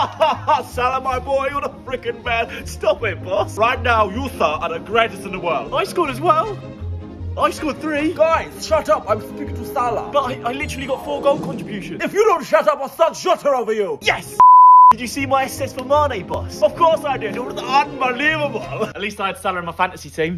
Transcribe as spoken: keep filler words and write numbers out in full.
Salah, my boy, you're the freaking best. Stop it, boss. Right now, you, sir, are the greatest in the world. I scored as well. I scored three. Guys, shut up. I'm speaking to Salah. But I, I literally got four goal contributions. If you don't shut up, I'll start shooter over you. Yes! Did you see my assist for Mane, boss? Of course I did. It was unbelievable. At least I had Salah in my fantasy team.